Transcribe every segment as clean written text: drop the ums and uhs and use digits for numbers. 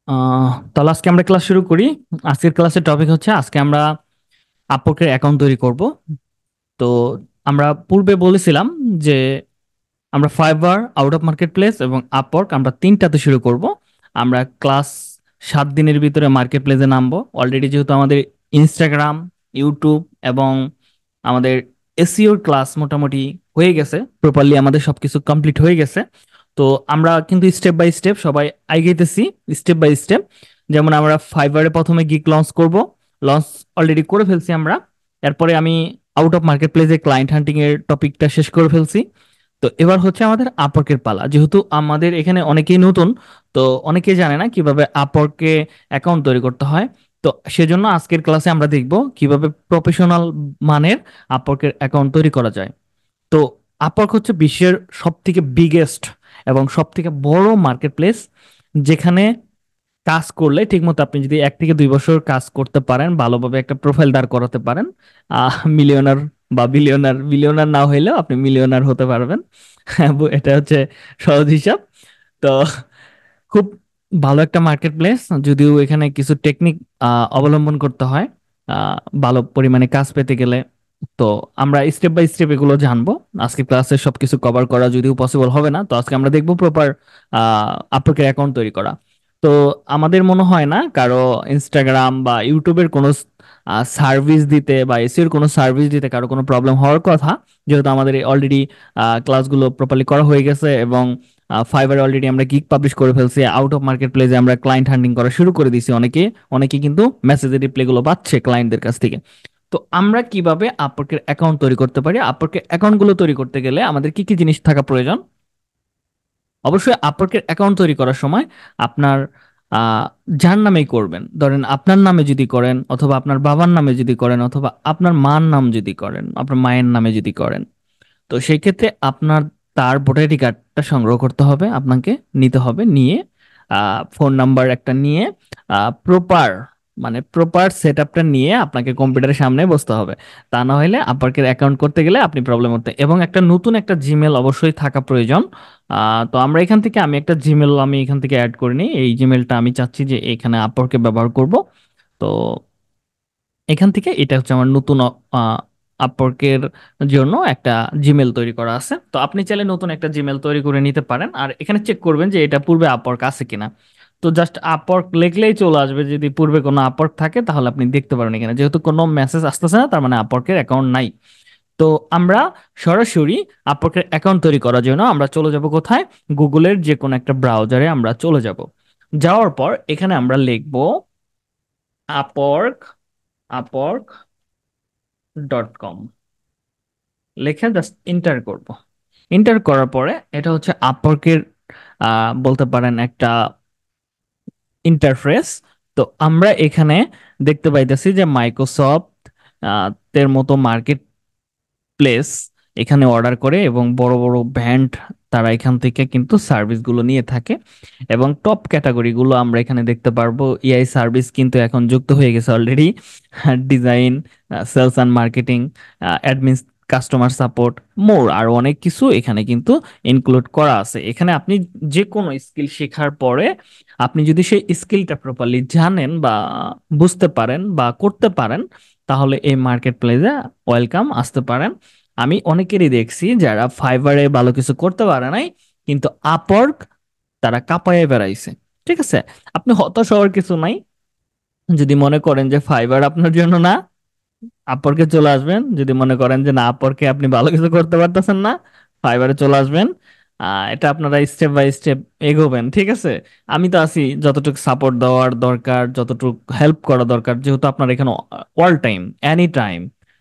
তাহলে আজকে আমরা ক্লাস শুরু করি। আজকের ক্লাসের টপিক হচ্ছে আজকে আমরা আপওয়ার্কের অ্যাকাউন্ট তৈরি করব। তো আমরা পূর্বে বলেছিলাম যে আমরা Fiverr, out of marketplace এবং আপওয়ার্ক আমরা তিনটাতে শুরু করব। আমরা ক্লাস 7 দিনের ভিতরে মার্কেট প্লেসে নামবো। অলরেডি যেহেতু আমাদের ইনস্টাগ্রাম, ইউটিউব এবং আমাদের এসইওর ক্লাস মোটামুটি হয়ে গেছে, প্রপারলি আমাদের সবকিছু কমপ্লিট হয়ে গেছে। তো আমরা কিন্তু স্টেপ বাই স্টেপ সবাই আগাইতেছি, স্টেপ বাই স্টেপ। যেমন আমরা ফাইবারে প্রথমে গিগ লঞ্চ করব, লঞ্চ অলরেডি করে ফেলছি আমরা। এরপরে আমি আউট অফ মার্কেট প্লেসে ক্লায়েন্ট হান্টিং এর টপিকটা শেষ করে ফেলছি। তো এবার হচ্ছে আমাদের আপওয়ার্কের পালা। যেহেতু আমাদের এখানে অনেকেই নতুন, তো অনেকেই জানে না কিভাবে আপওয়ার্কে অ্যাকাউন্ট তৈরি করতে হয়। তো সেজন্য আজকের ক্লাসে আমরা দেখব কিভাবে প্রফেশনাল মানের আপওয়ার্কের অ্যাকাউন্ট তৈরি করা যায়। তো আপওয়ার্ক হচ্ছে বিশ্বের সব থেকে বিগেস্ট এবং সব থেকে বড় মার্কেট প্লেস, যেখানে কাজ করলে ঠিকমতো আপনি যদি 1 থেকে 2 বছর কাজ করতে পারেন, ভালোভাবে একটা প্রোফাইল দাঁড় করাতে পারেন, মিলিয়নার বা বিলিয়নার, বিলিয়নার না হইলেও আপনি মিলিয়নার হতে পারবেন। এটা হচ্ছে সহজ হিসাব। তো খুব ভালো একটা মার্কেট প্লেস, যদিও এখানে কিছু টেকনিক অবলম্বন করতে হয় আহ, ভালো পরিমাণে কাজ পেতে গেলে। তো আমরা স্টেপ বাই স্টেপ এগুলো জানবো। আজকে ক্লাসে সবকিছু কভার করা যদিও পসিবল হবে না, তো আজকে আমরা দেখবো প্রপার আপওয়ার্কের অ্যাকাউন্ট তৈরি করা। তো আমাদের মনে হয় না কারো ইনস্টাগ্রাম বা ইউটিউবের কোনো সার্ভিস দিতে বা এসিওর কোনো সার্ভিস দিতে কারো কোনো প্রবলেম হওয়ার কথা, যেহেতু আমাদের অলরেডি ক্লাসগুলো প্রপারলি করা হয়ে গেছে এবং ফাইবারে অলরেডি আমরা গিগ পাবলিশ করে ফেলছি। আউট অফ মার্কেট প্লেসে আমরা ক্লায়েন্ট হান্টিং করা শুরু করে দিয়েছি। অনেকে অনেকে কিন্তু মেসেজের রিপ্লাই গুলো পাচ্ছে ক্লায়েন্টদের কাছ থেকে। তো আমরা কিভাবে আপওয়ার্কের অ্যাকাউন্ট তৈরি করতে পারি? আপওয়ার্কের অ্যাকাউন্ট গুলো তৈরি করতে গেলে আমাদের কি কি জিনিস থাকা প্রয়োজন? অবশ্যই আপওয়ার্কের অ্যাকাউন্ট তৈরি করার সময় আপনার আহ, যার নামেই করবেন, ধরেন আপনার নামে যদি করেন অথবা আপনার বাবার নামে যদি করেন অথবা আপনার মার নাম যদি করেন, আপনার মায়ের নামে যদি করেন, তো সেই ক্ষেত্রে আপনার তার ভোটার আইডি কার্ডটা সংগ্রহ করতে হবে, আপনাকে নিতে হবে। নিয়ে ফোন নাম্বার একটা নিয়ে প্রপার, মানে প্রপার সেট আপটা নিয়ে আপনাকে কম্পিউটারের সামনে বসতে হবে। তা না হলে আপনার অ্যাকাউন্ট করতে গেলে আপনি প্রবলেম হতে, এবং একটা নতুন একটা জিমেল অবশ্যই থাকা প্রয়োজন। তো আমরা এখান থেকে, আমি একটা জিমেল আমি এখান থেকে অ্যাড করে নিই। এই জিমেলটা আমি চাচ্ছি যে এখানে আপওয়ার্কে ব্যবহার করব। তো এখান থেকে এটা হচ্ছে আমার নতুন আপওয়ার্কের জন্য একটা জিমেল তৈরি করা আছে। তো আপনি চাইলে নতুন একটা জিমেল তৈরি করে নিতে পারেন, আর এখানে চেক করবেন যে এটা পূর্বে আপওয়ার্ক আছে কিনা। তো জাস্ট আপওয়ার্ক লিখলেই চলে আসবে। যদি পূর্বে কোনো আপওয়ার্ক থাকে তাহলে আপনি দেখতে পারেন এখানে, যেহেতু কোনো মেসেজ আসতেছে না তার মানে আপওয়ার্কের অ্যাকাউন্ট নাই। তো আমরা সরাসরি আপওয়ার্কের অ্যাকাউন্ট তৈরি করার জন্য আমরা চলে যাব কোথায়? গুগলের যে কোনো একটা ব্রাউজারে আমরা চলে যাব। যাওয়ার পর এখানে আমরা লিখব আপওয়ার্ক, আপওয়ার্ক .com লিখে জাস্ট এন্টার করব। এন্টার করার পরে এটা হচ্ছে আপওয়ার্কের বলতে পারেন একটা ইন্টারফেস। তো আমরা এখানে দেখতে পাইতেছি যে মাইক্রোসফট এর মতো মার্কেট প্লেস এখানে অর্ডার করে এবং বড় বড় ব্র্যান্ড তারা এখান থেকে কিন্তু সার্ভিসগুলো নিয়ে থাকে। এবং টপ ক্যাটাগরিগুলো আমরা এখানে দেখতে পারবো। এআই সার্ভিস কিন্তু এখন যুক্ত হয়ে গেছে already, design, sales and marketing, admin, customer support, more আর অনেক কিছু এখানে কিন্তু ইনক্লুড করা আছে। এখানে আপনি যে কোনো স্কিল শেখার পরে আপনি যদি সেই স্কিলটা প্রপারলি জানেন বা বুঝতে পারেন বা করতে পারেন, তাহলে এই মার্কেট প্লেসে ওয়েলকাম, আসতে পারেন। আমি অনেকেরই দেখছি যারা ফাইবারে ভালো কিছু করতে পারে নাই, কিন্তু আপওয়ার্ক তারা কাঁপায় বেড়াইছে। ঠিক আছে, আপনি হতাশ হওয়ার কিছু নাই। যদি মনে করেন যে ফাইবার আপনার জন্য না, আপওয়ার্কে চলে আসবেন। যদি মনে করেন যে না, আপওয়ার্কে আপনি ভালো কিছু করতে পারতেছেন না, ফাইবারে চলে আসবেন। এটা আপনারা স্টেপ বাই স্টেপ এগোবেন। ঠিক আছে, আমি তো আছি যতটুকু সাপোর্ট দেওয়ার দরকার, যতটুকু হেল্প করা দরকার। যেহেতু আপনার এখানে অল টাইম, এনি টাইম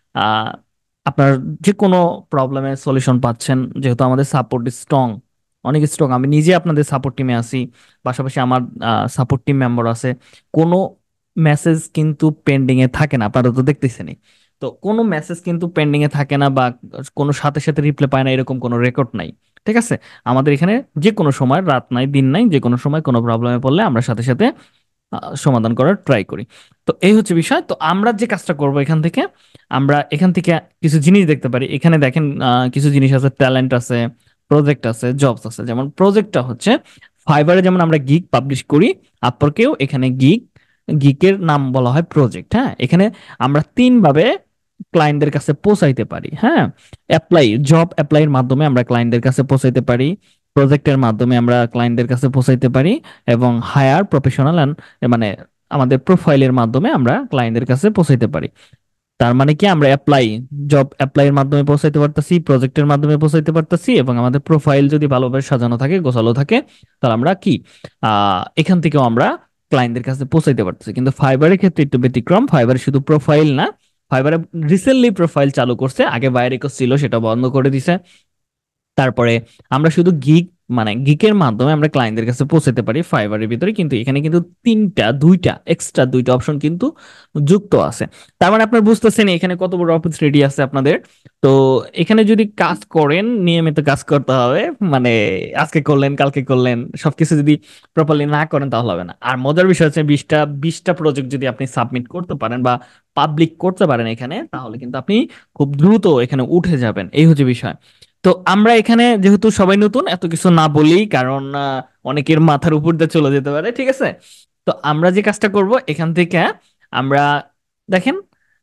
আপনার যে কোনো প্রবলেমের সলিউশন পাচ্ছেন, যেহেতু আমাদের সাপোর্ট স্ট্রং, অনেক স্ট্রং। আমি নিজে আপনাদের সাপোর্ট টিমে আছি, পাশাপাশি আমার সাপোর্ট টিম মেম্বার আছে। কোনো মেসেজ কিন্তু পেন্ডিং এ থাকে না, আপনারা তো দেখতেছেনই। তো কোনো মেসেজ কিন্তু পেন্ডিং এ থাকে না বা কোনো সাথে সাথে রিপ্লাই পায় না, এরকম কোনো রেকর্ড নাই। ঠিক আছে, আমাদের এখানে যে কোনো সময়, রাত নাই দিন নাই, যে কোনো সময় কোনো প্রবলেমে পড়লে আমরা সাথে সাথে সমাধান করার ট্রাই করি। তো এই হচ্ছে বিষয়। তো আমরা যে কাজটা করব এখান থেকে, আমরা এখান থেকে কিছু জিনিস দেখতে পারি। এখানে দেখেন কিছু জিনিস আছে, ট্যালেন্ট আছে, প্রজেক্ট আছে, জবস আছে। যেমন প্রজেক্টটা হচ্ছে ফাইবারে যেমন আমরা গিগ পাবলিশ করি, আপওয়ার্কেও এখানে গিকের নাম বলা হয় প্রজেক্ট। হ্যাঁ, এখানে আমরা তিন ভাবে ক্লায়েন্টদের কাছে পৌঁছাইতে পারি। হ্যাঁ, জব অ্যাপ্লাইয়ের মাধ্যমে আমরা ক্লায়েন্টদের কাছে পৌঁছাইতে পারি, প্রজেক্টের মাধ্যমে আমরা ক্লায়েন্টদের কাছে পৌঁছাইতে পারি, এবং হায়ার প্রফেশনাল অ্যান্ড মানে আমাদের প্রোফাইলের মাধ্যমে আমরা ক্লায়েন্টদের কাছে পৌঁছাইতে পারি। তার মানে কি, আমরা জব অ্যাপ্লাইয়ের মাধ্যমে পৌঁছাইতে পারতেছি, প্রজেক্টের মাধ্যমে পৌঁছাইতে পারতেছি, এবং আমাদের প্রোফাইল যদি ভালোভাবে সাজানো থাকে, গোছালো থাকে, তাহলে আমরা কি এখান থেকেও আমরা ক্লায়েন্টদের কাছে পৌঁছাইতে পারতেছি। কিন্তু ফাইবারের ক্ষেত্রে একটু ব্যতিক্রম, ফাইবারে শুধু প্রোফাইল না, ফাইবারে রিসেন্টলি প্রোফাইল চালু করছে, আগে বাইরেকো ছিল, সেটা বন্ধ করে দিছে। তারপরে আমরা শুধু গিকের মাধ্যমে আমরা ক্লায়েন্টদের কাছে পৌঁছাতে পারি ফাইবারের ভিতরে, কিন্তু এখানে কিন্তু এক্সট্রা দুইটা অপশন কিন্তু যুক্ত আছে। তার মানে আপনার বুঝতেছেন এখানে কত বড় অপরচুনিটি আছে আপনাদের। তো এখানে যদি কাজ করেন, নিয়মিত কাজ করতে হবে, মানে আজকে করলেন কালকে করলেন, সবকিছু যদি প্রপারলি না করেন তাহলে হবে না। আর মজার বিষয় হচ্ছে 20টা প্রজেক্ট যদি আপনি সাবমিট করতে পারেন বা পাবলিক করতে পারেন এখানে, তাহলে কিন্তু আপনি খুব দ্রুত এখানে উঠে যাবেন, এই হচ্ছে বিষয়। তো আমরা এখানে যেহেতু সবাই নতুন, এত কিছু না বলি, কারণ অনেকের মাথার উপর দিয়ে চলে যেতে পারে, ঠিক আছে? তো আমরা যে কাজটা করব এখান থেকে, আমরা দেখেন,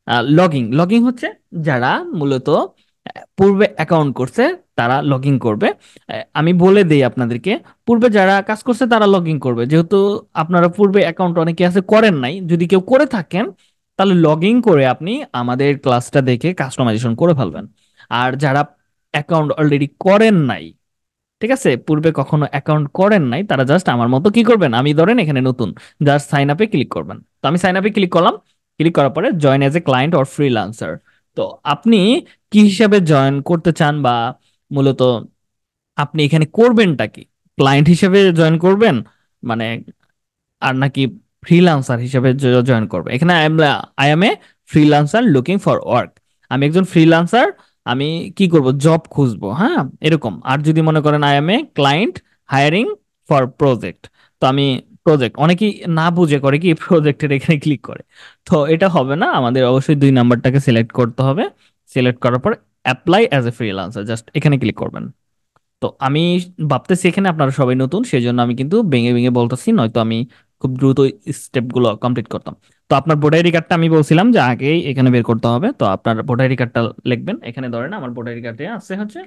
লগিং হচ্ছে যারা মূলত পূর্বে অ্যাকাউন্ট করছে তারা লগইন করবে। আমি বলে দেই আপনাদেরকে, পূর্বে যারা কাজ করছে তারা লগইন করবে, যেহেতু আপনারা পূর্বে অ্যাকাউন্ট অনেকে আছে করেন নাই, যদি কেউ করে থাকেন তাহলে লগইন করে আপনি আমাদের ক্লাসটা দেখে কাস্টমাইজেশন করে ফেলবেন। আর যারা অ্যাকাউন্ট অলরেডি করেন নাই, ঠিক আছে, পূর্বে কখনো অ্যাকাউন্ট করেন নাই, তারা জাস্ট আমার মতো কি করবেন, আমি ধরেন এখানে নতুন, জাস্ট সাইন আপে ক্লিক করবেন। তো আমি সাইন আপে ক্লিক করলাম, ক্লিক করার পরে join as a client or freelancer. তো আপনি কি হিসাবে জয়েন করতে চান, বা মূলত আপনি এখানে করবেনটা কি, ক্লায়েন্ট হিসেবে জয়েন করবেন মানে, আর নাকি ফ্রিল্যান্সার হিসেবে জয়েন করবে? এখানে I am a freelancer looking for work. আমি একজন ফ্রিল্যান্সার, আমি কি করব, জব খুঁজবো, হ্যাঁ, এরকম। আর যদি মনে করেন I am a client hiring for project, তো আমি প্রজেক্ট, অনেকেই না বুঝে করে কি প্রজেক্টের এখানে ক্লিক করে, তো এটা হবে না, আমাদের অবশ্যই 2 নাম্বারটাকে সিলেক্ট করতে হবে। সিলেক্ট করার পর apply as a freelancer, just এখানে ক্লিক করবেন। তো আমি ভাবতেছি এখানে আপনারা সবাই নতুন, সেই জন্য আমি কিন্তু ভেঙে ভেঙে বলতেছি, নয়তো আমি খুব দ্রুত স্টেপ গুলো কমপ্লিট করতাম। তো আপনার ভোটার আইডি কার্ডটা আমি বলছিলাম যে আগেই এখানে বের করতে হবে, তো আপনার ভোটার আইডি কার্ডটা লিখবেন এখানে। ধরেন আমার ভোটার আইডি কার্ডে আছে হচ্ছে,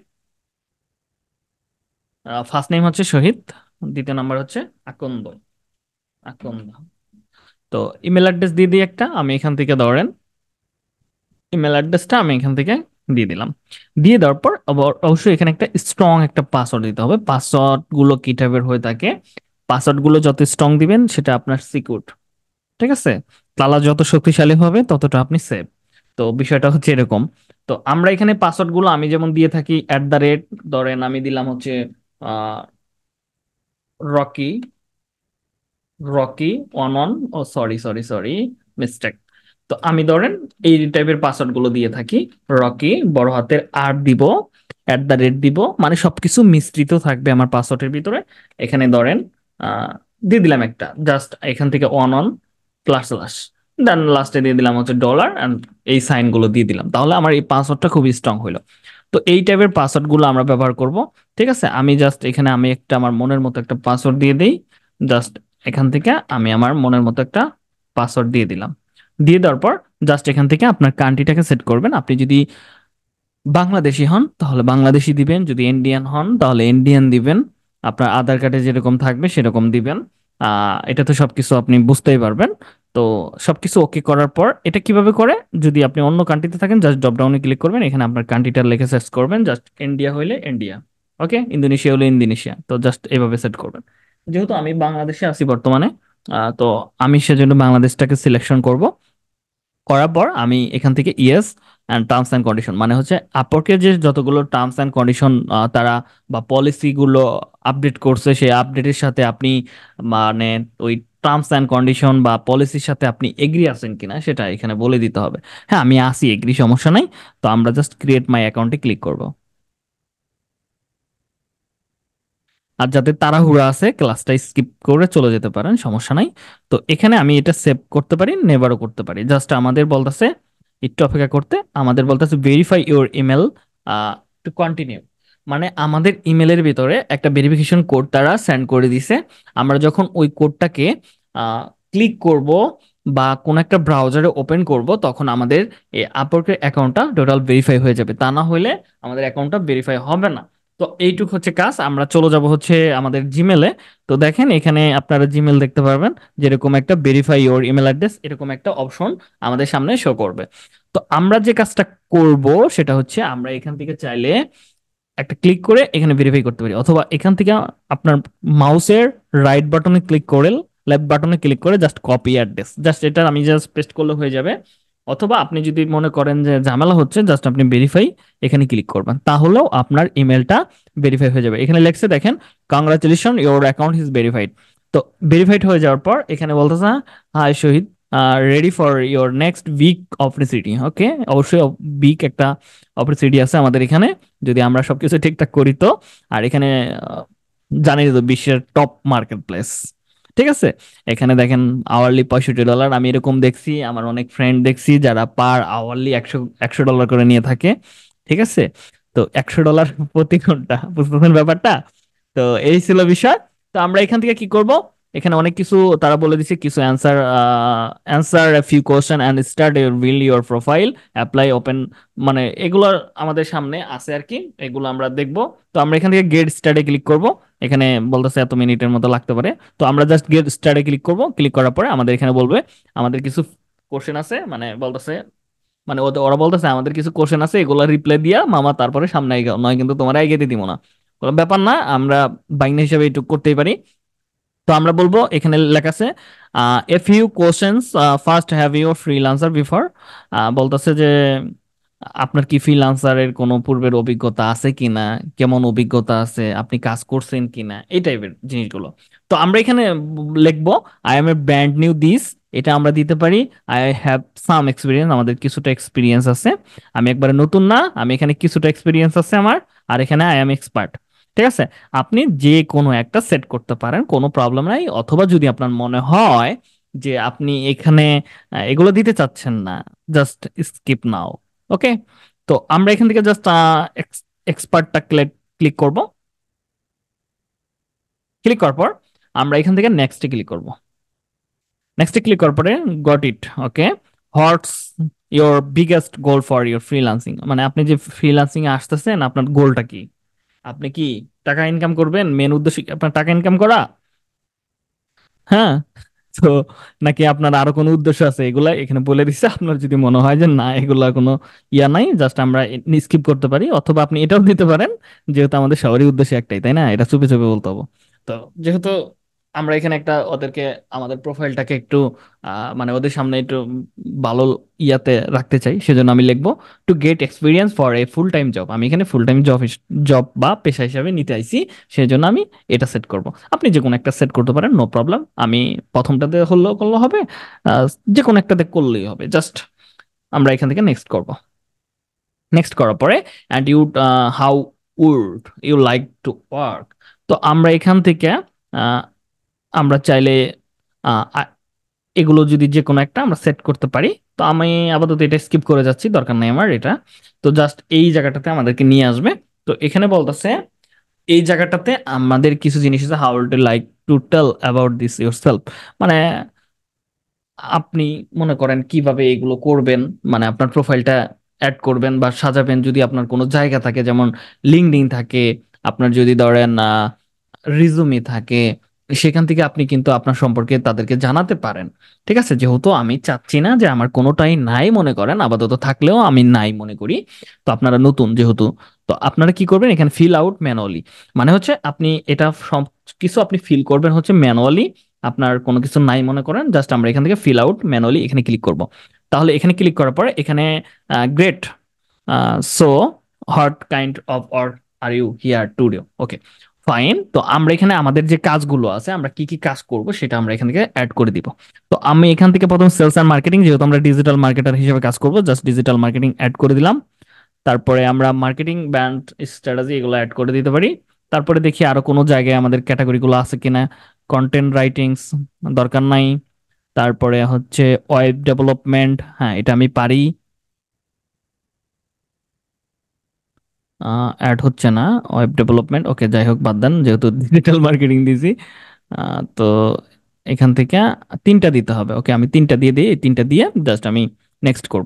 ফার্স্ট নেম হচ্ছে শহীদ, দ্বিতীয় নাম্বার হচ্ছে আকন্দ, আকন্দ। তো ইমেল অ্যাড্রেস দিয়ে দিই একটা, আমি এখান থেকে ধরেন ইমেল অ্যাড্রেসটা আমি এখান থেকে দিয়ে দিলাম। দিয়ে দেওয়ার পর অবশ্যই এখানে একটা স্ট্রং একটা পাসওয়ার্ড দিতে হবে। পাসওয়ার্ড গুলো কি টাইপের হয়ে থাকে, পাসওয়ার্ড গুলো যত স্ট্রং দিবেন সেটা আপনার সিকিউর, ঠিক আছে? তালা যত শক্তিশালী হবে ততটা আপনি সেভ। তো বিষয়টা হচ্ছে এরকম। তো আমরা এখানে পাসওয়ার্ড গুলো আমি যেমন দিয়ে থাকি, ধরেন আমি দিলাম হচ্ছে আহ Rocky, Rocky one one, oh sorry sorry sorry, mistake. তো আমি ধরেন এই টাইপের পাসওয়ার্ড গুলো দিয়ে থাকি, রকি বড় হাতের আর দিব, দিব, মানে সবকিছু মিশ্রিত থাকবে আমার পাসওয়ার্ডের ভিতরে। এখানে ধরেন আহ দিয়ে দিলাম একটা, জাস্ট এখান থেকে one one plus slash, then লাস্টে দিয়ে দিলাম হচ্ছে ডলার, এন্ড এই সাইন গুলো দিয়ে দিলাম, তাহলে আমার এই পাসওয়ার্ডটা খুবই স্ট্রং হইলো। তো এই টাইপের পাসওয়ার্ড গুলো আমরা ব্যবহার করব, ঠিক আছে? আমি জাস্ট এখানে আমি একটা আমার মনের মতো একটা পাসওয়ার্ড দিয়ে দেই, জাস্ট এখান থেকে আমি আমার মনের মতো একটা পাসওয়ার্ড দিয়ে দিলাম। দিয়ে দেওয়ার পর জাস্ট এখান থেকে আপনার কান্ট্রিটাকে সেট করবেন। আপনি যদি বাংলাদেশি হন তাহলে বাংলাদেশি দিবেন, যদি ইন্ডিয়ান হন তাহলে ইন্ডিয়ান দিবেন, আপনার আধার কার্ডে যেরকম থাকবে সেরকম দিবেন। এটা তো সবকিছু আপনি বুঝতেই পারবেন। তো সবকিছু ওকে করার পর এটা কিভাবে করে, যদি আপনি অন্য কান্ট্রিতে থাকেন জাস্ট ড্রপ ডাউনে ক্লিক করবেন, এখানে আপনার কান্ট্রিটা লিখে সার্চ করবেন, জাস্ট ইন্ডিয়া হইলে ইন্ডিয়া, ওকে, ইন্দোনেশিয়া হলে ইন্দোনেশিয়া, তো জাস্ট এভাবে সেট করবেন। যেহেতু আমি বাংলাদেশে আছি বর্তমানে, তো আমি সেজন্য বাংলাদেশটাকে সিলেকশন করব। করার পর আমি এখান থেকে yes and terms and condition, মানে হচ্ছে আপওয়ার্কের যে যতগুলো টার্মস অ্যান্ড কন্ডিশন তারা বা পলিসি গুলো আপডেট করছে, সেই আপডেটের সাথে আপনি মানে ওই টার্মস অ্যান্ড কন্ডিশন বা পলিসির সাথে আপনি এগ্রি আছেন কিনা সেটা এখানে বলে দিতে হবে। হ্যাঁ, আমি আসি এগ্রি, সমস্যা নাই। তো আমরা জাস্ট ক্রিয়েট মাই অ্যাকাউন্টে ক্লিক করব। আর যাদের তাড়াহুড়া আছে ক্লাসটা স্কিপ করে চলে যেতে পারেন, সমস্যা নাই। তো এখানে আমি এটা সেভ করতে পারি, নেভারও করতে পারি, জাস্ট আমাদের বলতেছে একটু অপেক্ষা করতে, আমাদের বলতেছে verify your email to continue. মানে আমাদের ইমেলের ভিতরে একটা ভেরিফিকেশন কোড তারা সেন্ড করে দিছে। আমরা যখন ওই কোডটাকে ক্লিক করব বা কোন একটা ব্রাউজারে ওপেন করব, তখন আমাদের এই আপওয়ার্কের অ্যাকাউন্টটা টোটাল ভেরিফাই হয়ে যাবে। তা না হলে আমাদের অ্যাকাউন্টটা ভেরিফাই হবে না। তো এইটুক হচ্ছে কাজ। আমরা চলে যাব হচ্ছে আমাদের জিমেলে। তো দেখেন এখানে আপনারা জিমেল দেখতে পারবেন, যেরকম একটা ভেরিফাই ইওর ইমেল অ্যাড্রেস এরকম একটা অপশন আমাদের সামনে শো করবে। তো আমরা যে কাজটা করব সেটা হচ্ছে আমরা এখান থেকে চাইলে একটা ক্লিক করে এখানে ভেরিফাই করতে পারি, অথবা এখান থেকে আপনার মাউসের রাইট বাটনে ক্লিক করে লেফট বাটনে ক্লিক করে জাস্ট কপি অ্যাড্রেস, জাস্ট এটা আমি জাস্ট পেস্ট করলে হয়ে যাবে। অথবা আপনি যদি মনে করেন যে ঝামেলা হচ্ছে, জাস্ট আপনি ভেরিফাই এখানে ক্লিক করবেন, তাহলেও আপনার ইমেলটা ভেরিফাই হয়ে যাবে। এখানে লেখছে দেখেন, congratulation your account is verified. তো ভেরিফাইড হয়ে যাওয়ার পর এখানে বলতেছে, hi Shahid, ready for your next week opportunity. Okay, অবশ্যই উইক একটা অপরচুনিটি আছে আমাদের এখানে, যদি আমরা সবকিছু ঠিকঠাক করি তো। আর এখানে জানি তো বিশ্বের টপ মার্কেট প্লেস। ঠিক আছে, এখানে দেখেন আওয়ারলি $65। আমি এরকম দেখছি, আমার অনেক ফ্রেন্ড দেখছি যারা পার আওয়ারলি একশো একশো ডলার করে নিয়ে থাকে। ঠিক আছে, তো $100 প্রতি ঘন্টা, বুঝতেছেন ব্যাপারটা? তো এই ছিল বিষয়। তো আমরা এখান থেকে কি করব, এখানে অনেক কিছু তারা বলে দিছে, কিছু answer answer a few question and start build your profile, apply open, মানে এগুলো আমাদের সামনে আছে আর কি, এগুলো আমরা দেখব। তো আমরা এখান থেকে গেট স্টার্টে ক্লিক করব। এখানে বলতেছে এত মিনিটের মতো লাগতে পারে। তো আমরা জাস্ট গেট স্টার্টে ক্লিক করব। ক্লিক করার পরে আমাদের এখানে বলবে আমাদের কিছু কোশ্চেন আছে, মানে বলতেছে, মানে ওরা বলতেছে আমাদের কিছু কোশ্চেন আছে, এগুলো রিপ্লাই দিয়া মামা তারপরে সামনে আইগাও, নয় কিন্তু তোমার আইগাইতে দিব না। কোনো ব্যাপার না, আমরা বাইনা হিসাবে একটু করতেই পারি। তো আমরা বলবো, এখানে লেখা আছে a few questions, first have you freelancer before. বলতেছে যে আপনার কি ফ্রিল্যান্সারের কোনো পূর্বের অভিজ্ঞতা আছে কিনা, কেমন অভিজ্ঞতা আছে, আপনি কাজ করছেন কিনা, এই টাইপের জিনিসগুলো। তো আমরা এখানে লিখবো I am a brand new this, এটা আমরা দিতে পারি। আই হ্যাভ সাম এক্সপিরিয়েন্স, আমাদের কিছুটা এক্সপিরিয়েন্স আছে। আমি একবারে নতুন না, আমি এখানে কিছুটা এক্সপিরিয়েন্স আছে আমার। আর এখানে আই এম এক্সপার্ট। ঠিক আছে, আপনি যে কোনো একটা সেট করতে পারেন, কোনো প্রবলেম নাই। অথবা যদি আপনার মনে হয় যে আপনি এখানে এগুলো দিতে চাচ্ছেন না, জাস্ট স্কিপ নাও। ওকে, তো আমরা এখান থেকে জাস্ট এক্সপার্টটা ক্লিক করব। ক্লিক করার পর আমরা এখান থেকে নেক্সটে ক্লিক করব। নেক্সটে ক্লিক করার পরে got it. Okay, what's your biggest goal for your freelancing, মানে আপনি যে ফ্রিল্যান্সিং এ আসতেছেন, আপনার গোলটা কি? আপনি কি টাকা ইনকাম করবেন? মেন উদ্দেশ্য কি আপনার টাকা ইনকাম করা? হ্যাঁ। তো নাকি আপনার আরো কোনো উদ্দেশ্য আছে? এগুলা এখানে বলে দিচ্ছে। আপনার যদি মনে হয় যে না, এগুলা কোনো ইয়া নাই, জাস্ট আমরা স্কিপ করতে পারি, অথবা আপনি এটাও দিতে পারেন, যেহেতু আমাদের সবারই উদ্দেশ্য একটাই, তাই না? এটা চুপে চুপে বলতে হবে। তো যেহেতু আমরা এখানে একটা ওদেরকে আমাদের প্রোফাইলটাকে একটু মানে ওদের সামনে একটু ভালো ইয়াতে রাখতে চাই, সেজন্য আমি লিখবো to get experience for a full time job. আমি এখানে ফুল টাইম জব জব বা পেশা হিসাবে নিতে আইছি, সেজন্য আমি এটা সেট করব। আপনি যে কোনো একটা সেট করতে পারেন, নো প্রবলেম। আমি প্রথমটাতে হলেও করলে হবে, আহ, যে কোনো একটাতে করলেই হবে। জাস্ট আমরা এখান থেকে নেক্সট করব। নেক্সট করার পরে and you how would you like to work. তো আমরা এখান থেকে আহ, আমরা চাইলে আহ, আ- এগুলো যদি যে কোনো একটা আমরা সেট করতে পারি। তো আমি আপাতত এটা স্কিপ করে যাচ্ছি, দরকার নেই আমার এটা। তো জাস্ট এই জায়গাটাতে আমাদেরকে নিয়ে আসবে। তো এখানে বলতেছে এই জায়গাটাতে আমাদের কিছু জিনিস আছে, how would like to tell about this yourself, মানে আপনি মনে করেন কিভাবে এগুলো করবেন, মানে আপনার প্রোফাইলটা অ্যাড করবেন বা সাজাবেন। যদি আপনার কোনো জায়গা থাকে, যেমন লিঙ্কডইন থাকে, আপনার যদি ধরেন রিজুমি থাকে, সেখান থেকে আপনি কিন্তু আপনার সম্পর্কে তাদেরকে জানাতে পারেন। ঠিক আছে, যেহেতু আমি চাচ্ছি না যে আমার কোনোটাই নাই মনে করেন, আপাতত থাকলেও আমি নাই মনে করি। তো আপনারা নতুন যেহেতু, তো আপনারা কি করবেন, এখানে ফিল আউট ম্যানুয়ালি, মানে হচ্ছে আপনি এটা সব কিছু আপনি ফিল করবেন হচ্ছে ম্যানুয়ালি। আপনার কোনো কিছু নাই মনে করেন, জাস্ট আমরা এখান থেকে ফিল আউট ম্যানুয়ালি এখানে ক্লিক করব। তাহলে এখানে ক্লিক করার পরে এখানে great, so what kind of work are you here today. Okay, fine. তো আমরা এখানে আমাদের যে কাজগুলো আছে, আমরা কি কি কাজ করব সেটা আমরা এখান থেকে অ্যাড করে দিব। তো আমি এখান থেকে প্রথম সেলস এন্ড মার্কেটিং, যেহেতু আমরা ডিজিটাল মার্কেটার হিসেবে কাজ করব, জাস্ট ডিজিটাল মার্কেটিং অ্যাড করে দিলাম। তারপরে আমরা মার্কেটিং ব্র্যান্ড স্ট্র্যাটেজি এগুলো অ্যাড করে দিতে পারি। তারপরে দেখি আরো কোনো জায়গায় আমাদের ক্যাটাগরিগুলো আছে কিনা। কন্টেন্ট রাইটিংস দরকার নাই। তারপরে হচ্ছে ওয়েব ডেভেলপমেন্ট, হ্যাঁ এটা আমি পারি। অ্যাড হচ্ছে না। ওয়েব ডেভেলপমেন্ট, ওকে, যাই হোক বাদ দেন, যেহেতু ডিজিটাল মার্কেটিং দিছি। তো এখান থেকে তিনটা দিতে হবে। ওকে, আমি তিনটা দিয়ে দিই, এই তিনটা দিয়ে জাস্ট আমি নেক্সট করব।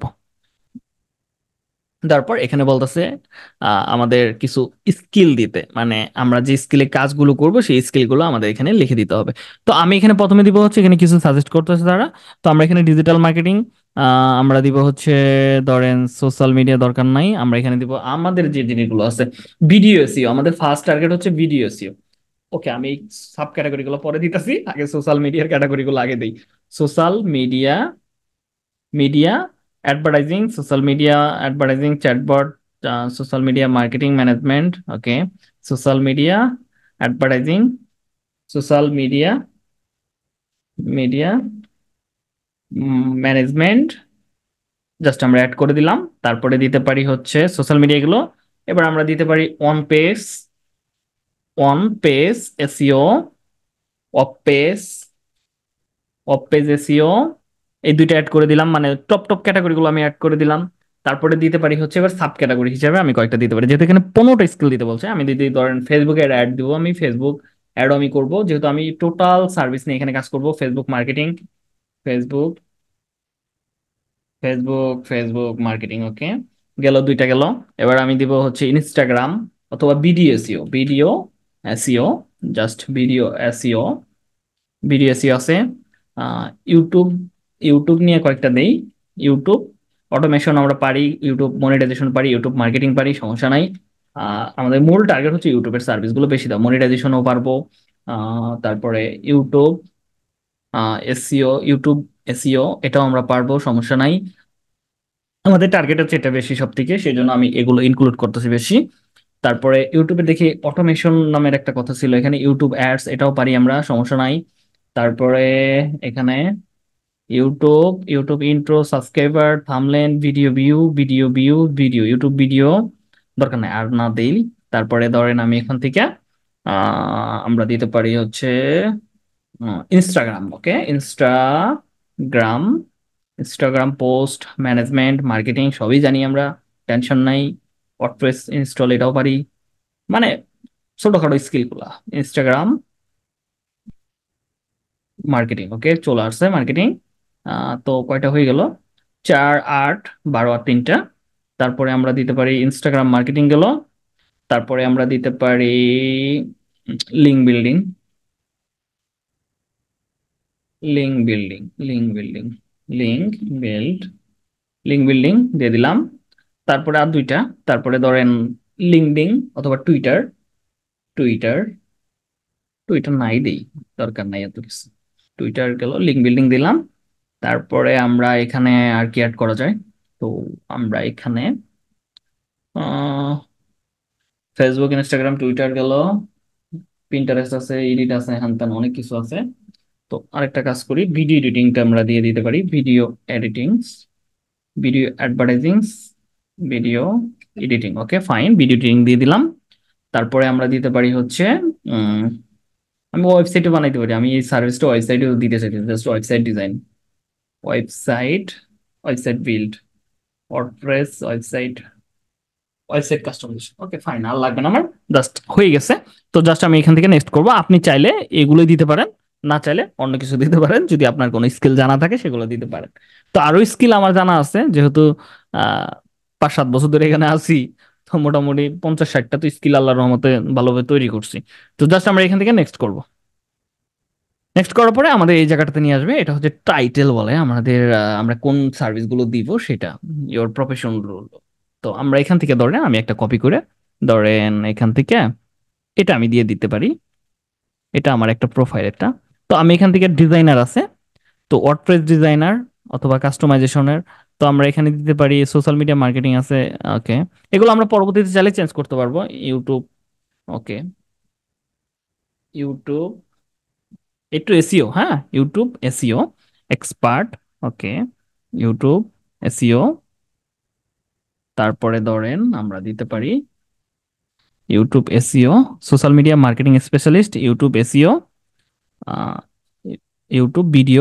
তারপর এখানে বলতেছে আমাদের কিছু স্কিল দিতে, মানে আমরা যে স্কিলে কাজগুলো করব সেই স্কিলগুলো আমাদের এখানে লিখে দিতে হবে। তো আমি এখানে প্রথমে দিব হচ্ছে, এখানে কিছু সাজেস্ট করতেছে তারা। তো আমরা এখানে ডিজিটাল মার্কেটিং আমরা দিব হচ্ছে, ধরেন সোশ্যাল মিডিয়া দরকার নাই, আমরা এখানে দিব আমাদের যে জিনিসগুলো আছে ভিডিও এসইও, আমাদের ফার্স্ট টার্গেট হচ্ছে ভিডিও এসইও। ওকে, আমি সাব ক্যাটাগরি গুলো পরে দিতেছি, আগে সোশ্যাল মিডিয়ার ক্যাটাগরি গুলো আগে দিই। Social media, media advertising, social media advertising, chatbot, social media marketing management. Okay, social media advertising, social media, media management, just আমরা অ্যাড করে দিলাম। তারপরে দিতে পারি হচ্ছে সোশ্যাল মিডিয়া গুলো। এবার আমরা দিতে পারি on page, on page SEO, off page, off page SEO, এই দুইটা অ্যাড করে দিলাম, মানে টপ টপ ক্যাটাগরিগুলো আমি অ্যাড করে দিলাম। তারপরে দিতে পারি হচ্ছে এবার সাব ক্যাটাগরি হিসেবে আমি কয়েকটা দিতে পারি, যেহেতু এখানে 15টা স্কিল দিতে বলছে। আমি যদি ধরেন ফেসবুকের অ্যাড দিব, আমি ফেসবুক অ্যাডও আমি করবো, যেহেতু আমি টোটাল সার্ভিস নিয়ে এখানে কাজ করব। Facebook marketing, Facebook, Facebook marketing. Okay, গেল দুইটা গেল। এবার আমি দিব হচ্ছে ইনস্টাগ্রাম অথবা video SEO, video SEO, just video SEO, video SEO আছে। ইউটিউব, ইউটিউব নিয়ে কয়েকটা দেই। ইউটিউব অটোমেশন আমরা পারি, ইউটিউব মনিটাইজেশন পারি, ইউটিউব মার্কেটিং পারি, সমস্যা নাই। আমাদের মূল টার্গেট হচ্ছে ইউটিউবের সার্ভিসগুলো বেশি দাও, মনিটাইজেশনও পারবো। তারপরে ইউটিউব এসইও, ইউটিউব এসইও এটাও আমরা পারবো, সমস্যা নাই। আমাদের টার্গেট হচ্ছে এটা বেশি সব থেকে, সেই জন্য আমি এগুলো ইনক্লুড করতেছি বেশি। তারপরে ইউটিউবে দেখি অটোমেশন নামের একটা কথা ছিল, এখানে ইউটিউব অ্যাডস এটাও পারি আমরা, সমস্যা নাই। তারপরে এখানে YouTube, YouTube intro, subscriber, thumbnail, video view, video view, video, YouTube video দরকার নাই, আর না দেই। তারপরে ধরেন আমি এখান থেকে আমরা দিতে পারি হচ্ছে Instagram. Okay, Instagram, Instagram post management marketing সবই জানি আমরা, টেনশন নাই। ওয়ার্ডপ্রেস ইনস্টল এটাও পারি, মানে ছোটখাটো স্কিল গুলা। ইনস্টাগ্রাম মার্কেটিং, ওকে, চলে আসছে মার্কেটিং। তো কয়টা হয়ে গেল, 4, 8, 12 আর 3টা। তারপরে আমরা দিতে পারি ইনস্টাগ্রাম মার্কেটিং গেল। তারপরে আমরা দিতে পারি link building, link building, link building, link build, link building দিয়ে দিলাম। তারপরে আর দুইটা, তারপরে ধরেন লিঙ্কডিন অথবা টুইটার, টুইটার, টুইটার নাই দেই, দরকার নাই এত কিছু। টুইটার গেল, লিঙ্ক বিল্ডিং দিলাম। তারপরে আমরা এখানে আর কি অ্যাড করা যায়, তো আমরা এখানে ফেসবুক, ইনস্টাগ্রাম, টুইটার গেল, পিন্টারেস্ট আছে, এডিট আছে, হ্যান ত্যান অনেক কিছু আছে। তো আরেকটা কাজ করি, ভিডিও এডিটিংটা আমরা দিয়ে দিতে পারি, video editing, video advertising, video editing. Okay fine, video editing দিয়ে দিলাম। তারপরে আমরা দিতে পারি হচ্ছে উম, আমি ওয়েবসাইটও বানাইতে পারি, আমি এই সার্ভিসটা ওয়েবসাইটেও দিতে চাই, just website design, website, website build, WordPress website, website customization. Okay fine, আর লাগবে না আমার, জাস্ট হয়ে গেছে। তো জাস্ট আমি এখান থেকে নেক্সট করব। আপনি চাইলে এগুলোই দিতে পারেন, না চাইলে অন্য কিছু দিতে পারেন, যদি আপনার কোনো স্কিল জানা থাকে সেগুলো দিতে পারেন। তো আরো স্কিল আমার জানা আছে, যেহেতু 5-7 বছর ধরে এখানে আছি, তো মোটামুটি 50-60টা তো স্কিল আল্লাহর রহমতে ভালোভাবে তৈরি করছি। তো জাস্ট আমরা এখান থেকে নেক্সট করব। নেক্সট করার পরে আমাদের এই জায়গাটাতে নিয়ে আসবে, এটা হচ্ছে টাইটেল বলে আমাদের, আমরা কোন সার্ভিস গুলো দিব সেটা, ইওর প্রফেশন রোল। তো আমরা এখান থেকে ধরেন আমি একটা কপি করে, ধরেন এখান থেকে এটা আমি দিয়ে দিতে পারি, এটা আমার একটা প্রোফাইল এটা। তো আমি এখান থেকে ডিজাইনার আছে, তো ওয়ার্ডপ্রেস ডিজাইনার অথবা কাস্টমাইজেশনের, তো আমরা এখানে দিতে পারি সোশ্যাল মিডিয়া মার্কেটিং আছে। ওকে, এগুলো আমরা পরবর্তীতে চাইলে চেঞ্জ করতে পারবো। ইউটিউব, ওকে, ইউটিউব, একটু এসইও, হ্যাঁ, YouTube SEO expert. Okay, YouTube SEO. তারপরে ধরেন আমরা দিতে পারি YouTube SEO, social media marketing specialist, YouTube SEO, YouTube video,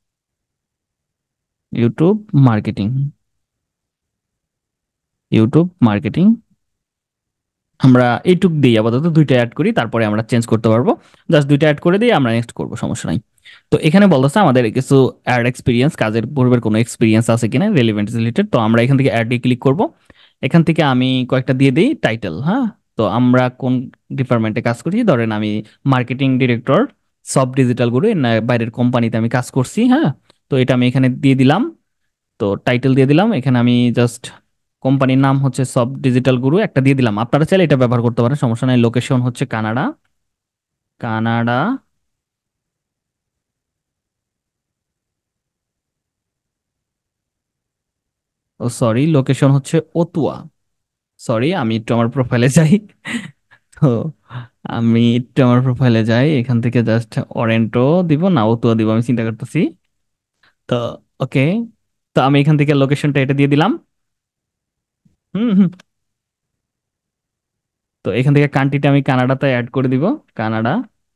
YouTube marketing, YouTube marketing, আমরা এইটুক দিই, আপাতত দুইটা অ্যাড করি, তারপরে আমরা চেঞ্জ করতে পারবো। জাস্ট দুইটা অ্যাড করে দিই, আমরা নেক্সট করবো, সমস্যা নাই। তো এখানে বলতেছে আমাদের কিছু অ্যাড এক্সপিরিয়েন্স, কাজের পূর্বের কোনো এক্সপিরিয়েন্স আছে কিনা রেলিভেন্ট রিলেটেড। তো আমরা এখান থেকে অ্যাডে ক্লিক করব। এখান থেকে আমি কয়েকটা দিয়ে দিই টাইটেল। হ্যাঁ, তো আমরা কোন ডিপার্টমেন্টে কাজ করছি, ধরেন আমি মার্কেটিং ডিরেক্টর সব ডিজিটাল গুরু, এর বাইরের কোম্পানিতে আমি কাজ করছি। হ্যাঁ, তো এটা আমি এখানে দিয়ে দিলাম। তো টাইটেল দিয়ে দিলাম, এখানে আমি জাস্ট কোম্পানির নাম হচ্ছে সব ডিজিটাল গুরু একটা দিয়ে দিলাম। আপনারা চাইলে এটা ব্যবহার করতে পারেন, সমস্যা নাই। লোকেশন হচ্ছে Canada. Canada. Oh sorry, location হচ্ছে ওতুয়া। সরি, আমি একটু আমার প্রোফাইলে যাই। তো আমি একটু আমার প্রোফাইলে যাই, এখান থেকে জাস্ট অরেন্টো দিব না ওতুয়া দিব, আমি চিন্তা করতেছি। তো ওকে, তো আমি এখান থেকে লোকেশনটা এটা দিয়ে দিলাম। হুম হুম। তো এখান থেকে কান্ট্রিটা আমি কানাডাতে অ্যাড করে দিব। কানাডা।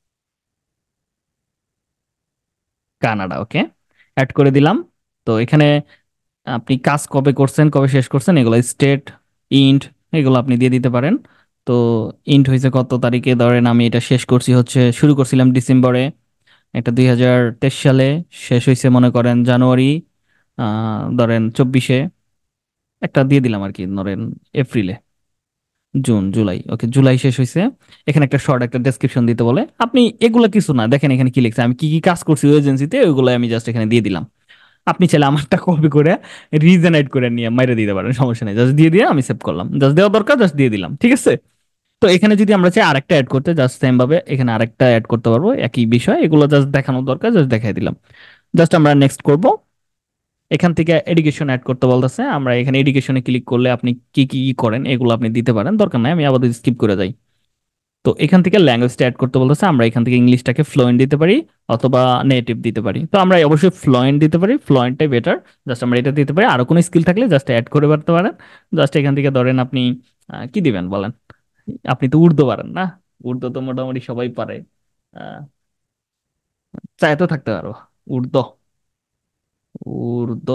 কানাডা, ওকে, অ্যাড করে দিলাম। তো এখানে আপনি কাজ কবে করছেন, কবে শেষ করছেন, এগুলো স্টেট, ইন্ট, এগুলো আপনি দিয়ে দিতে পারেন। তো ইন্ট হয়েছে কত তারিখে, ধরেন আমি এটা শেষ করছি হচ্ছে, শুরু করছিলাম ডিসেম্বরে, এটা 2023 সালে, শেষ হয়েছে মনে করেন জানুয়ারি, ধরেন 24-এ, একটা দিয়ে দিলাম আর কি, ধরেন এপ্রিলে, জুন, জুলাই, ওকে, জুলাই শেষ হয়েছে। এখানে একটা শর্ট একটা ডেসক্রিপশন দিতে বলে, আপনি এগুলো কিছু না, দেখেন এখানে কি লিখছে, আমি কি কি কাজ করছি ওই এজেন্সিতে, ওইগুলো আমি জাস্ট এখানে দিয়ে দিলাম। আপনি চাইলে আমারটা কপি করে রিজন এড করে নিয়ে মাইরে দিতে পারেন, সমস্যা নেই, জাস্ট দিয়ে দিয়ে আমি সেভ করলাম, জাস্ট দেওয়া দরকার, জাস্ট দিয়ে দিলাম, ঠিক আছে। তো এখানে যদি আমরা চাই আরেকটা অ্যাড করতে, জাস্ট সেম ভাবে এখানে আরেকটা অ্যাড করতে পারবো, একই বিষয়, এগুলো জাস্ট দেখানোর দরকার, জাস্ট দেখাই দিলাম। জাস্ট আমরা নেক্সট করব। এখান থেকে এডুকেশন অ্যাড করতে বলতেছে, আমরা এখানে এডুকেশনে ক্লিক করলে আপনি কি কি কি করেন এগুলো আপনি দিতে পারেন, দরকার নাই, আমি আবার স্কিপ করে যাই। তো এখান থেকে ল্যাঙ্গুয়েজটা অ্যাড করতে বলতেছে, আমরা এখান থেকে ইংলিশটাকে ফ্লুয়েন্ট দিতে পারি অথবা নেটিভ দিতে পারি। তো আমরা অবশ্যই ফ্লুয়েন্ট দিতে পারি, ফ্লুয়েন্টটাই বেটার। জাস্ট আমরা এটা দিতে পারি, আরো কোনো স্কিল থাকলে জাস্ট অ্যাড করে পারতে পারেন। জাস্ট এখান থেকে ধরেন আপনি কি দিবেন বলেন, আপনি তো উর্দু পারেন না? উর্দু তো মোটামুটি সবাই পারে। আহ, চায় তো থাকতে পারো। উর্দু। উর্দু।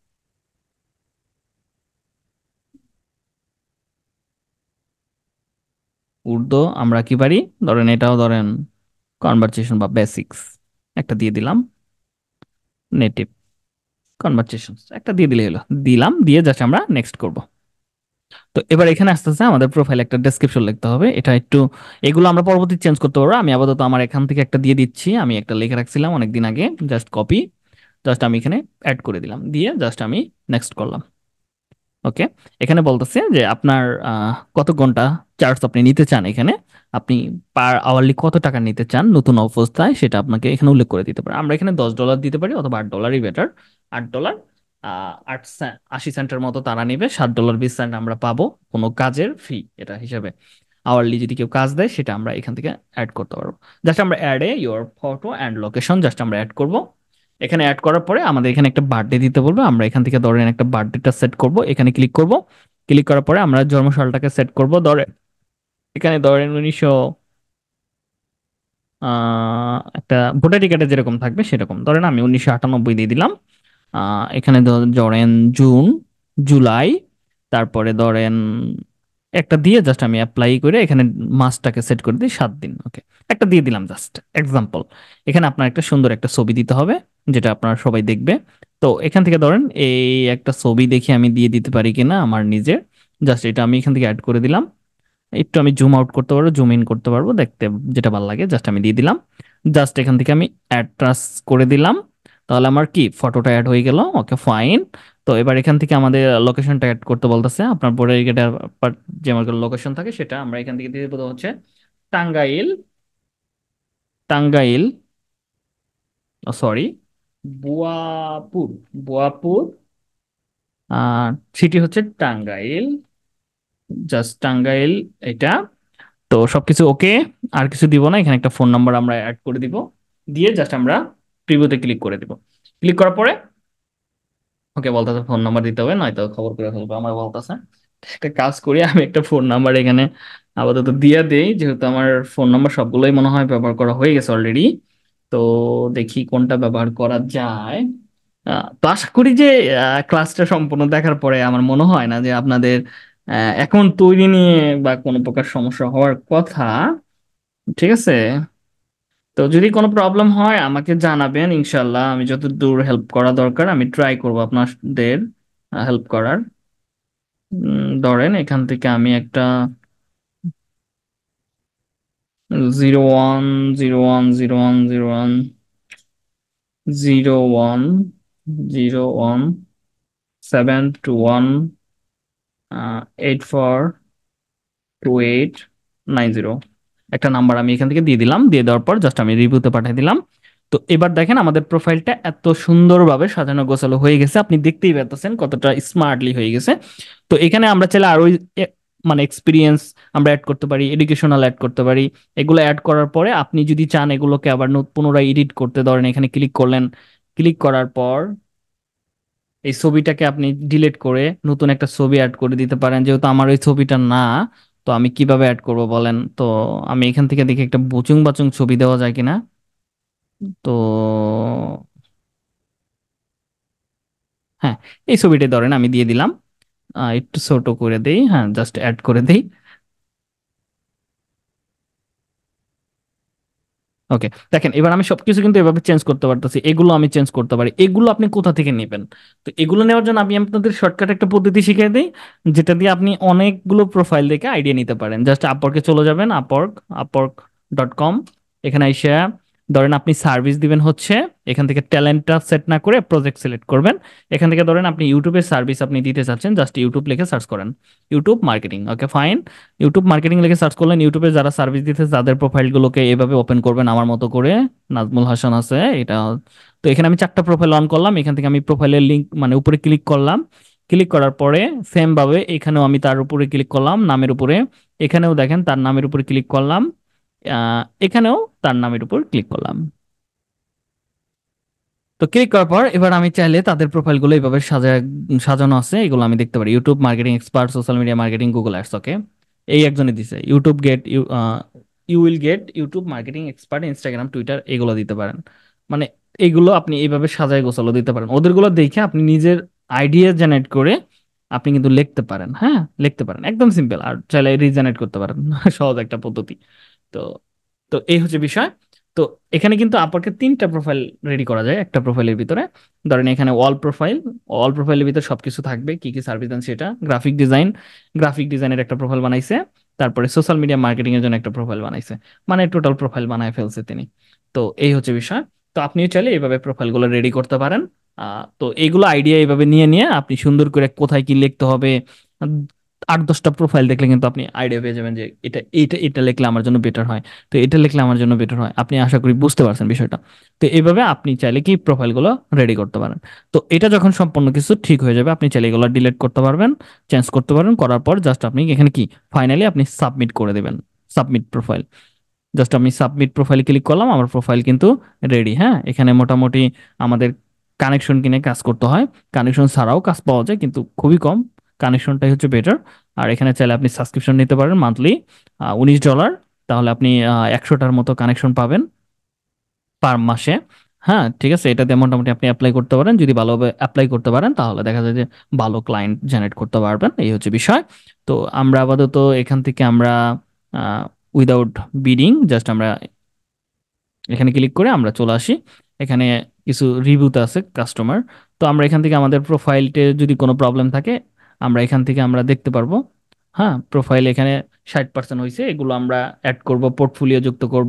উর্দু আমরা কি পারি, ধরেন এটাও ধরেন কনভারসেশন বা বেসিক্স একটা দিয়ে দিলাম। নেটিভ কনভারসেশন একটা দিয়ে দিলে হলো, দিলাম, দিয়ে জাস্ট আমরা নেক্সট করব। তো এবার এখানে আস্তে আস্তে আমাদের প্রোফাইল একটা ডেসক্রিপশন লিখতে হবে, এটা একটু, এগুলো আমরা পরবর্তী চেঞ্জ করতে পারবো। আমি আপাতত আমার এখান থেকে একটা দিয়ে দিচ্ছি, আমি একটা লিখে রাখছিলাম অনেকদিন আগে, জাস্ট কপি, জাস্ট আমি এখানে অ্যাড করে দিলাম, দিয়ে জাস্ট আমি নেক্সট করলাম। ওকে, এখানে বলতেছে যে আপনার কত ঘন্টা চার্জ আপনি নিতে চান, এখানে আপনি পার আওয়ারলি কত টাকা নিতে চান নতুন অবস্থায়, সেটা আপনাকে এখানে উল্লেখ করে দিতে পারে। আমরা এখানে $10 দিতে পারি অথবা $8 বেটার। $8, 80 সেন্টের মতো তারা নেবে, $7.20 আমরা পাবো কোনো কাজের ফি, এটা হিসাবে আওয়ারলি যদি কেউ কাজ দেয় সেটা আমরা এখান থেকে অ্যাড করতে পারবো। জাস্ট আমরা add a your photo and location just আমরা অ্যাড করব। এখানে অ্যাড করার পরে আমাদের এখানে একটা বার্থডে দিতে বলবে, আমরা এখান থেকে ধরেন একটা বার্থডেটা সেট করব, এখানে ক্লিক করব। ক্লিক করার পরে আমরা জন্মসালটাকে সেট করব, ধরে এখানে ধরেন 1900, একটা ভোটার টিকেটে যেরকম থাকবে সেরকম, ধরেন আমি 1998 দিয়ে দিলাম। এখানে ধরেন জুন, জুলাই, তারপরে ধরেন একটা দিয়ে জাস্ট আমি অ্যাপ্লাই করে এখানে মাসটাকে সেট করে দিই 7 দিন, ওকে, একটা দিয়ে দিলাম জাস্ট এক্সাম্পল। এখানে আপনার একটা সুন্দর একটা ছবি দিতে হবে, যেটা আপনারা সবাই দেখবে। তো এখান থেকে ধরেন এই একটা ছবি দেখে আমি দিয়ে দিতে পারি কিনা আমার নিজের, জাস্ট এটা আমি এখান থেকে অ্যাড করে দিলাম। একটু আমি জুম আউট করতে পারবো, জুম ইন করতে পারবো, দেখতে যেটা ভালো লাগে, জাস্ট আমি দিয়ে দিলাম। জাস্ট এখান থেকে আমি অ্যাড টাচ করে দিলাম, তাহলে আমার কি ফটোটা অ্যাড হয়ে গেল, ওকে ফাইন। তো এবার এখান থেকে আমাদের লোকেশনটা অ্যাড করতে বলতেছে, আপনার বোর্ডের যে আমার লোকেশন থাকে সেটা আমরা এখান থেকে দিয়ে দেবো হচ্ছে টাঙ্গাইল। টাঙ্গাইল, সরি, বুয়াপুর। বুয়াপুর, সিটি হচ্ছে টাঙ্গাইল, জাস্ট টাঙ্গাইল, এটা। তো সবকিছু ওকে, আর কিছু দিব না, এখানে একটা ফোন নাম্বার আমরা অ্যাড করে দিব, দিয়ে জাস্ট আমরা প্রিভিউতে ক্লিক করে দিব। ক্লিক করার পরে ওকে বলতেছে ফোন নাম্বার দিতে হবে, নয়তো খবর করে ফেলবো, আমার বলতেছে। একটা কাজ করি, আমি একটা ফোন নাম্বার এখানে আপাতত দিয়ে দেই, যেহেতু আমার ফোন নাম্বার সবগুলোই মনে হয় ব্যবহার করা হয়ে গেছে অলরেডি। তো দেখি কোনটা ব্যবহার করা যায়। তো আশা করি যে ক্লাসটা সম্পূর্ণ দেখার পরে আমার মনে হয় না যে আপনাদের অ্যাকাউন্ট তৈরি নিয়ে বা কোনো প্রকার সমস্যা হওয়ার কথা। ঠিক আছে, তো যদি কোনো প্রবলেম হয় আমাকে জানাবেন, ইনশাল্লাহ আমি যত দূর হেল্প করা দরকার আমি ট্রাই করব আপনাদের হেল্প করার। ধরেন এখান থেকে আমি একটা 0101017128 একটা নাম্বার আমি এখান থেকে দিয়ে দিলাম, দিয়ে দেওয়ার পর জাস্ট আমি রিভিউতে পাঠিয়ে দিলাম। তো এবার দেখেন আমাদের প্রোফাইলটা এত সুন্দরভাবে সাজানো গোছালো হয়ে গেছে, আপনি দেখতেই পাচ্ছেন কতটা স্মার্টলি হয়ে গেছে। তো এখানে আমরা চাইলে আরো মানে এক্সপিরিয়েন্স আমরা অ্যাড করতে পারি, এডুকেশনাল অ্যাড করতে পারি। এগুলো অ্যাড করার পরে আপনি যদি চান এগুলোকে আবার পুনরায় এডিট করতে, ধরেন এখানে ক্লিক করলেন, ক্লিক করার পর এই ছবিটাকে আপনি ডিলিট করে নতুন একটা ছবি অ্যাড করে দিতে পারেন। যেহেতু আমার ওই ছবিটা না, তো আমি কিভাবে অ্যাড করব বলেন তো? আমি এখান থেকে দেখি একটা বুচুং বাচুং ছবি দেওয়া যায় কিনা। তো হ্যাঁ, এই ছবিটা ধরেন আমি দিয়ে দিলাম, একটু ছোট করে দেই, হ্যাঁ জাস্ট অ্যাড করে দেই। ওকে, দেখেন এবার আমি সবকিছু কিন্তু এভাবে চেঞ্জ করতে পারতেছি, এগুলো আমি চেঞ্জ করতে পারি। এগুলো আপনি কোথা থেকে নেবেন? তো এগুলো নেওয়ার জন্য আমি আপনাদের শর্টকাট একটা পদ্ধতি শিখিয়ে দিই, যেটা দিয়ে আপনি অনেকগুলো প্রোফাইল দেখে আইডিয়া নিতে পারেন। জাস্ট আপওয়ার্কে চলে যাবেন, আপওয়ার্ক.কম। এখানে এসে ধরেন আপনি সার্ভিস দিবেন হচ্ছে, এখান থেকে ট্যালেন্টটা সেট না করে প্রজেক্ট সিলেক্ট করবেন। এখান থেকে ধরেন আপনি ইউটিউবের সার্ভিস আপনি দিতে চাচ্ছেন, জাস্ট ইউটিউব লিখে সার্চ করেন, YouTube marketing. Okay fine, YouTube marketing লিখে সার্চ করলেন, ইউটিউবে যারা সার্ভিস দিতে তাদের প্রোফাইলগুলোকে এভাবে ওপেন করবেন আমার মতো করে। নাজমুল হাসান আছে এটা। তো এখানে আমি চারটা প্রোফাইল অন করলাম, এখান থেকে আমি প্রোফাইলের লিংক মানে উপরে ক্লিক করলাম। ক্লিক করার পরে সেম ভাবে এখানেও আমি তার উপরে ক্লিক করলাম, নামের উপরে। এখানেও দেখেন তার নামের উপরে ক্লিক করলাম, এখানেও তার নামের উপর ক্লিক করলাম। তো ক্লিক করার পর এবার আমি চাইলে তাদের প্রোফাইলগুলো এইভাবে সাজানো আছে, এগুলো আমি দেখতে পারি। YouTube marketing expert, social media marketing, Google ads. Okay, এই একজনে দিছে YouTube get you, you will get YouTube marketing expert, Instagram, Twitter, এগুলো দিতে পারেন। মানে এগুলো আপনি এইভাবে সাজায় গোছালো দিতে পারেন, ওদেরগুলো দেখে আপনি নিজের আইডিয়া জেনারেট করে আপনি কিন্তু লিখতে পারেন। হ্যাঁ, লিখতে পারেন, একদম সিম্পল। আর চাইলে রিজেনারেট করতে পারেন সহজ একটা পদ্ধতি। তো তো এই হচ্ছে বিষয়। তো এখানে কিন্তু আপনাকে তিনটা প্রোফাইল রেডি করা যায় একটা প্রোফাইলের ভিতরে। ধরেন এখানে অল প্রোফাইল, অল প্রোফাইলের ভিতরে সবকিছু থাকবে, কি কি সার্ভিস দেন সেটা। গ্রাফিক ডিজাইন, গ্রাফিক ডিজাইনের একটা প্রোফাইল বানাইছে। তারপরে সোশ্যাল মিডিয়া মার্কেটিং এর জন্য একটা প্রোফাইল বানাইছে। মানে টোটাল প্রোফাইল বানায় ফেলছে তিনি। তো এই হচ্ছে বিষয়। তো আপনিও চাইলে এইভাবে প্রোফাইলগুলো রেডি করতে পারেন। তো এইগুলো আইডিয়া এইভাবে নিয়ে নিয়ে আপনি সুন্দর করে কোথায় কি লিখতে হবে, 8-10টা প্রোফাইল দেখলে কিন্তু আপনি আইডিয়া পেয়ে যাবেন যে এটা এটা এটা লিখলে আমার জন্য বেটার হয়, তো এটা লিখলে আমার জন্য বেটার হয়। আপনি আশা করি বুঝতে পারছেন বিষয়টা। তো এইভাবে আপনি চাইলে কি প্রোফাইলগুলো রেডি করতে পারেন। তো এটা যখন সম্পূর্ণ কিছু ঠিক হয়ে যাবে আপনি চাইলে এগুলো ডিলিট করতে পারবেন, চেঞ্জ করতে পারবেন। করার পর জাস্ট আপনি এখানে কি ফাইনালি আপনি সাবমিট করে দেবেন, সাবমিট প্রোফাইল। জাস্ট আমি সাবমিট প্রোফাইল ক্লিক করলাম, আমার প্রোফাইল কিন্তু রেডি। হ্যাঁ, এখানে মোটামুটি আমাদের কানেকশন কিনে কাজ করতে হয়, কানেকশন ছাড়াও কাজ পাওয়া যায় কিন্তু খুবই কম, কানেকশনটাই হচ্ছে বেটার। আর এখানে চাইলে আপনি সাবস্ক্রিপশন নিতে পারেন মান্থলি, $19। তাহলে আপনি 100টার মতো কানেকশন পাবেন পার মাসে। হ্যাঁ ঠিক আছে, এটা দিয়ে মোটামুটি আপনি অ্যাপ্লাই করতে পারেন। যদি ভালোভাবে অ্যাপ্লাই করতে পারেন তাহলে দেখা যায় যে ভালো ক্লায়েন্ট জেনারেট করতে পারবেন, এই হচ্ছে বিষয়। তো আমরা আপাতত এখান থেকে আমরা উইদাউট বিডিং জাস্ট আমরা এখানে ক্লিক করে আমরা চলে আসি। এখানে কিছু রিভিউতে আছে কাস্টমার। তো আমরা এখান থেকে আমাদের প্রোফাইলতে যদি কোনো প্রবলেম থাকে আমরা এখান থেকে আমরা দেখতে পারবো। হ্যাঁ, প্রোফাইল এখানে 60% হয়েছে, এগুলো আমরা অ্যাড করব, পোর্টফোলিও যুক্ত করব,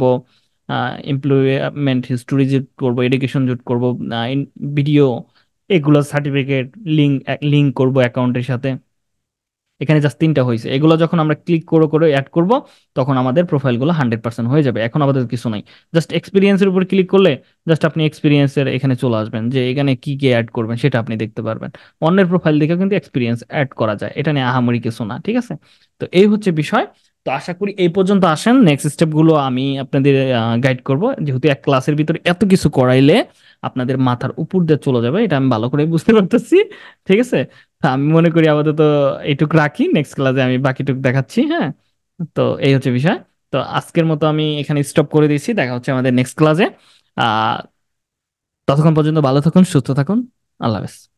এমপ্লয়মেন্ট হিস্টোরি যুক্ত করব, এডুকেশন যুক্ত করব, ভিডিও, এগুলো সার্টিফিকেট লিঙ্ক লিঙ্ক করব অ্যাকাউন্টের সাথে। এখানে জাস্ট তিনটা হয়েছে, এগুলো যখন আমরা ক্লিক করে করে অ্যাড করব তখন আমাদের প্রোফাইলগুলো 100% হয়ে যাবে। এখন আমাদের কিছু নাই, জাস্ট এক্সপিরিয়েন্সের উপর ক্লিক করলে জাস্ট আপনি এক্সপিরিয়েন্সের এখানে চলে আসবেন, যে এখানে কি কি অ্যাড করবেন সেটা আপনি দেখতে পারবেন। অন্যের প্রোফাইল দেখে কিন্তু এক্সপিরিয়েন্স অ্যাড করা যায়, এটা নিয়ে আহামরি কিছু না। ঠিক আছে, তো এই হচ্ছে বিষয়। তো আশা করি এই পর্যন্ত আসেন, নেক্সট স্টেপগুলো আমি আপনাদের গাইড করব। যেহেতু এক ক্লাসের ভিতরে এত কিছু করাইলে আপনাদের মাথার উপর দিয়ে চলে যাবে, এটা আমি ভালো করে বুঝতে পারতেছি। ঠিক আছে, তা আমি মনে করি আপাতত এইটুক রাখি, নেক্সট ক্লাসে আমি বাকিটুক দেখাচ্ছি। হ্যাঁ, তো এই হচ্ছে বিষয়। তো আজকের মতো আমি এখানে স্টপ করে দিচ্ছি, দেখা হচ্ছে আমাদের নেক্সট ক্লাসে। আহ ততক্ষণ পর্যন্ত ভালো থাকুন, সুস্থ থাকুন, আল্লাহ হাফেজ।